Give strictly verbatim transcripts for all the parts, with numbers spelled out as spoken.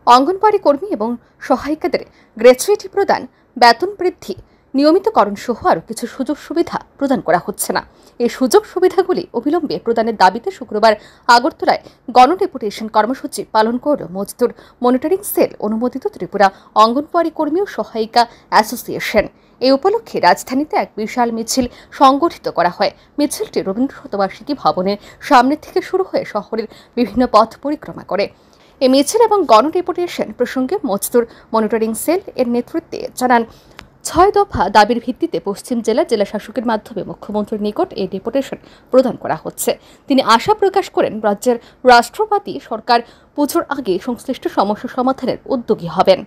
অঙ্গনওয়াড়ি কর্মী এবং সহায়িকাদের গ্র্যাচুইটি প্রদান, বেতন বৃদ্ধি, নিয়মিতকরণ সহ আরও কিছু সুযোগ সুবিধা প্রদান করা হচ্ছে না। এই সুযোগ সুবিধাগুলি অবিলম্বে প্রদানের দাবিতে শুক্রবার আগরতলায় গণডেপুটেশন কর্মসূচি পালন করল মজদুর মনিটরিং সেল অনুমোদিত ত্রিপুরা অঙ্গনওয়াড়ি কর্মী ও সহায়িকা অ্যাসোসিয়েশন। এই উপলক্ষে রাজধানীতে এক বিশাল মিছিল সংগঠিত করা হয়। মিছিলটি রবীন্দ্র শতবার্ষিকী ভবনের সামনে থেকে শুরু হয়ে শহরের বিভিন্ন পথ পরিক্রমা করে। এই মিছিল এবং গণডেপুটেশন প্রসঙ্গে মজদুর মনিটরিং সেল এর নেতৃত্বে জানান, ছয় দফা দাবির ভিত্তিতে পশ্চিম জেলা জেলা শাসকের মাধ্যমে মুখ্যমন্ত্রীর নিকট এই ডেপুটেশন প্রদান করা হচ্ছে। তিনি আশা প্রকাশ করেন, রাজ্যের রাষ্ট্রপতি সরকার পুজোর আগে সংশ্লিষ্ট সমস্যা সমাধানের উদ্যোগী হবেন।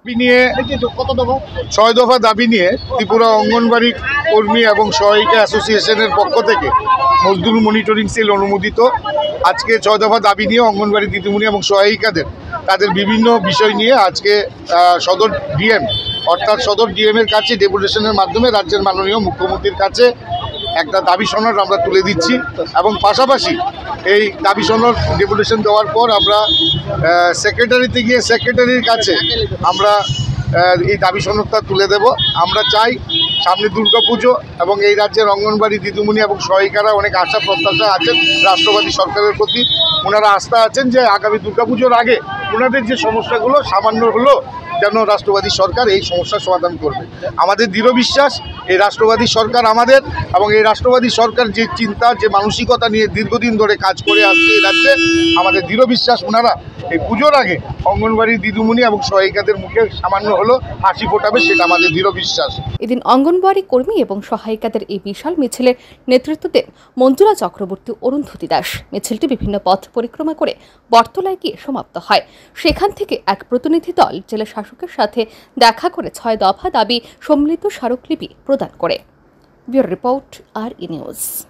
ছয় দফা দাবি নিয়ে ত্রিপুরা অঙ্গনওয়াড়ি কর্মী এবং সহায়িকা অ্যাসোসিয়েশনের পক্ষ থেকে মজদুর মনিটরিং সেল অনুমোদিত আজকে ছয় দফা দাবি নিয়ে অঙ্গনওয়াড়ি দিদিমণি এবং সহায়িকাদের তাদের বিভিন্ন বিষয় নিয়ে আজকে সদর ডিএম অর্থাৎ সদর ডিএম এর কাছে ডেপুটেশনের মাধ্যমে রাজ্যের মাননীয় মুখ্যমন্ত্রীর কাছে একটা দাবি সনদ আমরা তুলে দিচ্ছি এবং পাশাপাশি এই দাবি সনদ ডেপুটেশন দেওয়ার পর আমরা সেক্রেটারিতে গিয়ে সেক্রেটারির কাছে আমরা এই দাবি সনদটা তুলে দেব। আমরা চাই সামনে দুর্গাপুজো এবং এই রাজ্যের অঙ্গনওয়াড়ি দিদিমণি এবং সহায়িকারা অনেক আশা প্রত্যাশা আছেন রাষ্ট্রবাদী সরকারের প্রতি। ওনারা আস্থা আছেন যে আগামী দুর্গাপুজোর আগে ওনাদের যে সমস্যাগুলো সামান্য হলো যেন রাষ্ট্রবাদী সরকার এই সমস্যার সমাধান করবে। আমাদের দৃঢ় বিশ্বাস এই রাষ্ট্রবাদী সরকার আমাদের এবং এই রাষ্ট্রবাদী সরকার যে চিন্তা যে মানসিকতা নিয়ে দীর্ঘদিন ধরে কাজ করে আসছে এই রাজ্যে, আমাদের দৃঢ় বিশ্বাস ওনারা এই পুজোর আগে অঙ্গনওয়াড়ি দিদিমণি এবং সহায়িকাদের মুখে সামান্য হলো হাসি ফোটাবে, সেটা আমাদের দৃঢ় বিশ্বাস। এদিন অঙ্গনওয়াড়ি কর্মী এবং সহায়িকাদের এই বিশাল মিছিলের নেতৃত্ব দেন মঞ্জুলা চক্রবর্তী, অরুন্ধতী দাস। মিছিলটি বিভিন্ন পথ পরিক্রমা করে বটতলায় গিয়ে সমাপ্ত হয়। সেখান থেকে এক প্রতিনিধি দল জেলা শাসকের সাথে দেখা করে ছয় দফা দাবি সম্মিলিত স্মারকলিপি প্রদান করে। Bureau report, R E news.